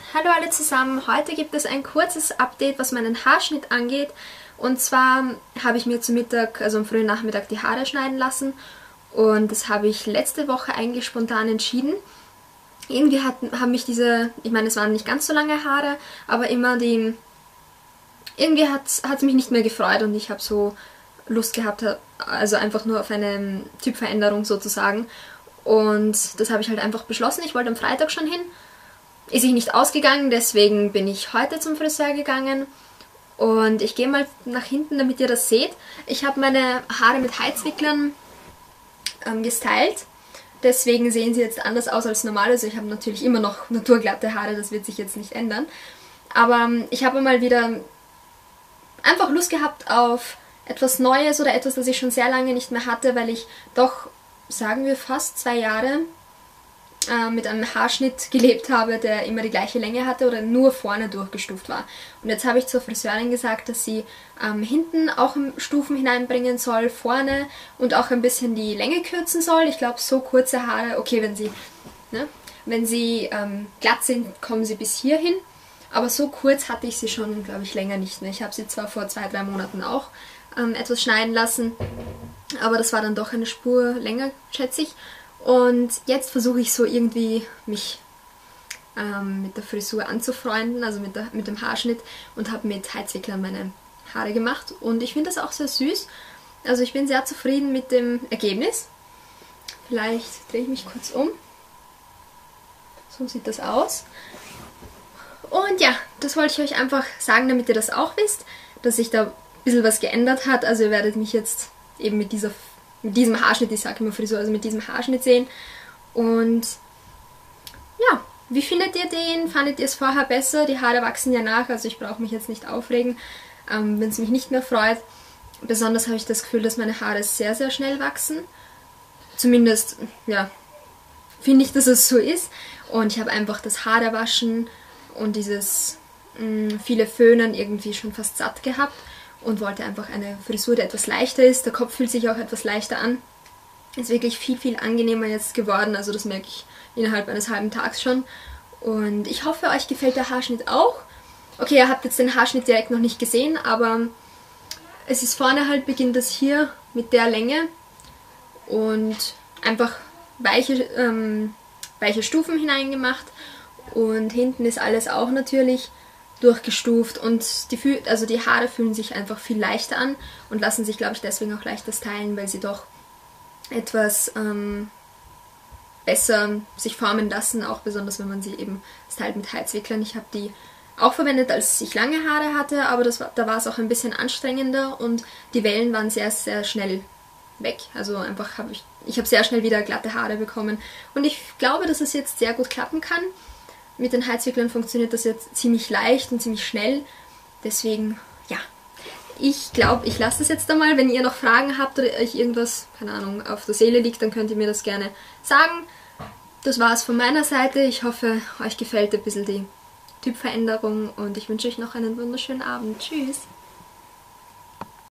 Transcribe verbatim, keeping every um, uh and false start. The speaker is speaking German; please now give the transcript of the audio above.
Hallo alle zusammen, heute gibt es ein kurzes Update, was meinen Haarschnitt angeht. Und zwar habe ich mir zum Mittag, also am frühen Nachmittag, die Haare schneiden lassen. Und das habe ich letzte Woche eigentlich spontan entschieden. Irgendwie hat, haben mich diese, ich meine, es waren nicht ganz so lange Haare, aber immer die, irgendwie hat es mich nicht mehr gefreut und ich habe so Lust gehabt, also einfach nur auf eine Typveränderung sozusagen. Und das habe ich halt einfach beschlossen. Ich wollte am Freitag schon hin. Ist sich nicht ausgegangen, deswegen bin ich heute zum Friseur gegangen. Und ich gehe mal nach hinten, damit ihr das seht. Ich habe meine Haare mit Heizwicklern ähm, gestylt. Deswegen sehen sie jetzt anders aus als normal. Also ich habe natürlich immer noch naturglatte Haare, das wird sich jetzt nicht ändern. Aber ähm, ich habe mal wieder einfach Lust gehabt auf etwas Neues oder etwas, das ich schon sehr lange nicht mehr hatte, weil ich doch, sagen wir, fast zwei Jahre äh, mit einem Haarschnitt gelebt habe, der immer die gleiche Länge hatte oder nur vorne durchgestuft war. Und jetzt habe ich zur Friseurin gesagt, dass sie ähm, hinten auch Stufen hineinbringen soll, vorne und auch ein bisschen die Länge kürzen soll. Ich glaube, so kurze Haare, okay, wenn sie, ne, wenn sie ähm, glatt sind, kommen sie bis hierhin. Aber so kurz hatte ich sie schon, glaube ich, länger nicht mehr. Ich habe sie zwar vor zwei, drei Monaten auch ähm, etwas schneiden lassen, aber das war dann doch eine Spur länger, schätze ich. Und jetzt versuche ich so irgendwie mich ähm, mit der Frisur anzufreunden, also mit, der, mit dem Haarschnitt, und habe mit Heizwicklern meine Haare gemacht. Und ich finde das auch sehr süß. Also ich bin sehr zufrieden mit dem Ergebnis. Vielleicht drehe ich mich kurz um. So sieht das aus. Und ja, das wollte ich euch einfach sagen, damit ihr das auch wisst, dass sich da ein bisschen was geändert hat. Also ihr werdet mich jetzt eben mit, dieser, mit diesem Haarschnitt, ich sage immer Frisur, also mit diesem Haarschnitt sehen. Und ja, wie findet ihr den? Fandet ihr es vorher besser? Die Haare wachsen ja nach, also ich brauche mich jetzt nicht aufregen, ähm, wenn es mich nicht mehr freut. Besonders habe ich das Gefühl, dass meine Haare sehr, sehr schnell wachsen. Zumindest, ja, finde ich, dass es so ist. Und ich habe einfach das Haarewaschen und dieses mh, viele Föhnen irgendwie schon fast satt gehabt und wollte einfach eine Frisur, die etwas leichter ist. Der Kopf fühlt sich auch etwas leichter an. Ist wirklich viel, viel angenehmer jetzt geworden, also das merke ich innerhalb eines halben Tages schon. Und ich hoffe, euch gefällt der Haarschnitt auch. Okay, ihr habt jetzt den Haarschnitt direkt noch nicht gesehen, aber es ist vorne halt, beginnt das hier mit der Länge und einfach weiche, ähm, weiche Stufen hineingemacht. Und hinten ist alles auch natürlich durchgestuft und die, also die Haare fühlen sich einfach viel leichter an und lassen sich, glaube ich, deswegen auch leichter stylen, weil sie doch etwas ähm, besser sich formen lassen, auch besonders wenn man sie eben stylt mit Heizwicklern. Ich habe die auch verwendet, als ich lange Haare hatte, aber das war, da war es auch ein bisschen anstrengender und die Wellen waren sehr, sehr schnell weg. Also einfach habe ich, ich habe sehr schnell wieder glatte Haare bekommen und ich glaube, dass es jetzt sehr gut klappen kann. Mit den Heizwicklern funktioniert das jetzt ziemlich leicht und ziemlich schnell. Deswegen, ja, ich glaube, ich lasse das jetzt einmal. Wenn ihr noch Fragen habt oder euch irgendwas, keine Ahnung, auf der Seele liegt, dann könnt ihr mir das gerne sagen. Das war es von meiner Seite. Ich hoffe, euch gefällt ein bisschen die Typveränderung und ich wünsche euch noch einen wunderschönen Abend. Tschüss!